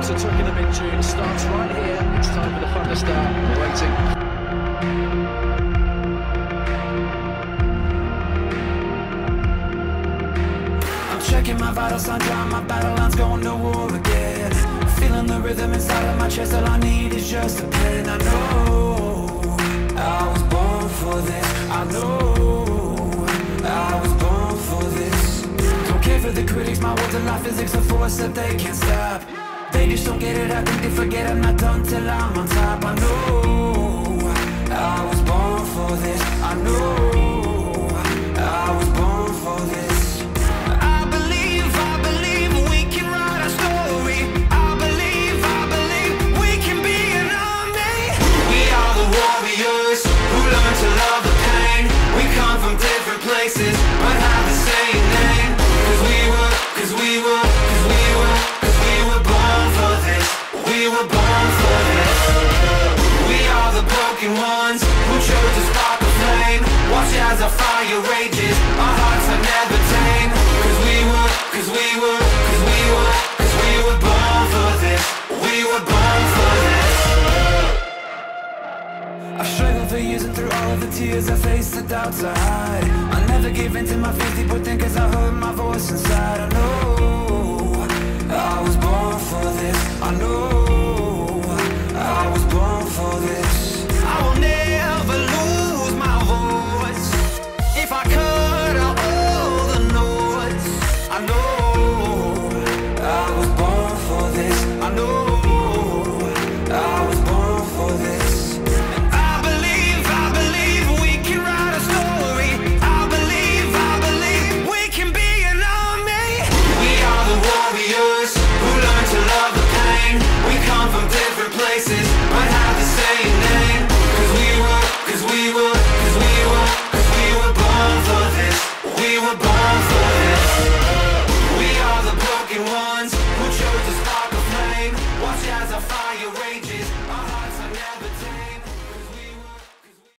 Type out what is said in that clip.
winter Twickenham in June starts right here. It's time for the fun to start. We're waiting. Checking my vital signs, drawing my battle lines, going to war again. Feeling the rhythm inside of my chest, all I need is just a pen. I know I was born for this. I know I was born for this. Don't care for the critics, my words and life physics, a force that they can't stop. They just don't get it, I think they forget I'm not done till I'm on top. I know I was born for this. I know I was born for this. To love the pain, we come from different places, but have the same name. Cause we were born for this. We were born for this. We are the broken ones who chose to spark a flame. Watch as our fire rages, our hearts are never tame. Cause we were born for this. We were born for this. I've struggled for years, and through all of the tears I face, the doubts I hide. I never give in to my fears, people think as I heard my voice inside. I know